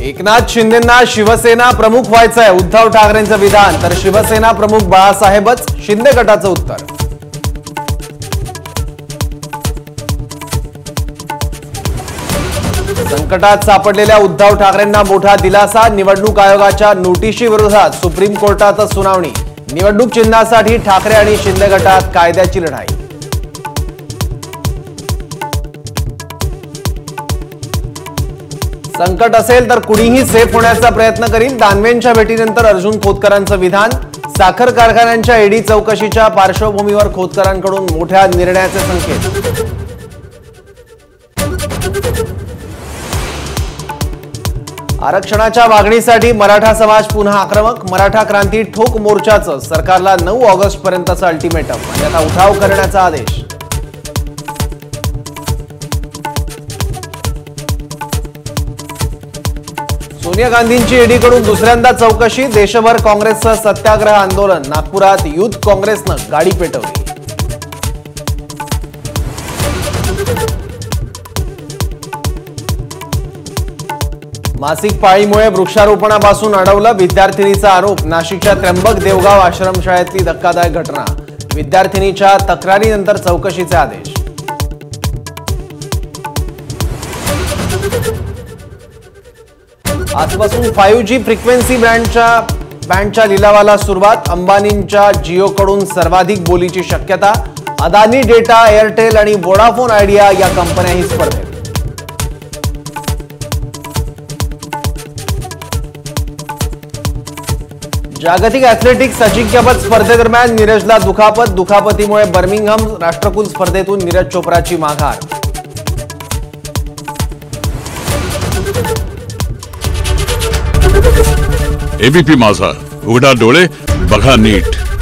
एकनाथ शिंदेंना शिवसेना प्रमुख व्हायचंय, उद्धव ठाकरेंचं विधान, तर शिवसेना प्रमुख बाळासाहेबच, शिंदे गटाचं उत्तर. संकटात सापडलेल्या उद्धव ठाकरेंना मोठा दिलासा, निवडणूक आयोगाच्या नोटिशी विरोधात सुप्रीम कोर्टात सुनावणी. निवडणूक चिन्हासाठी ठाकरे आणि शिंदे गटात कायद्याची लढाई. संकट असेल तर कुणीही सेफ होण्याचा प्रयत्न करील, दानवेंच्या भेटीनंतर अर्जुन खोतकरांचं विधान. साखर कारखान्यांच्या ईडी चौकशीच्या पार्श्वभूमीवर खोतकरांकडून मोठ्या निर्णयाचे संकेत. आरक्षणाच्या मागणीसाठी मराठा समाज पुन्हा आक्रमक. मराठा क्रांती ठोक मोर्चाचं सरकारला 9 ऑगस्ट पर्यंतचं अल्टिमेटम, अन्यथा उठाव करण्याचा आदेश. सोनिया गांधींची ईडीकडून दुसऱ्यांदा चौकशी. देशभर काँग्रेसचं सत्याग्रह आंदोलन. नागपुरात युथ काँग्रेसनं गाडी पेटवली. मासिक पाळीमुळे वृक्षारोपणापासून अडवलं, विद्यार्थिनीचा आरोप. नाशिकच्या त्र्यंबक देवगाव आश्रमशाळेतली धक्कादायक घटना. विद्यार्थिनीच्या तक्रारीनंतर चौकशीचे आदेश. आजपासून 5G फ्रिक्वेन्सी बँडच्या लिलावाला सुरुवात. अंबानींच्या जिओकडून सर्वाधिक बोलीची शक्यता. अदानी डेटा, एअरटेल आणि वोडाफोन आयडिया या कंपन्याही स्पर्धेत. जागतिक ॲथलेटिक्स अजिंक्यपद स्पर्धेदरम्यान नीरजला दुखापत. दुखापतीमुळे बर्मिंगहम राष्ट्रकुल स्पर्धेतून नीरज चोप्राची माघार. एबीपी माझा, उघडा डोळे बघा नीट.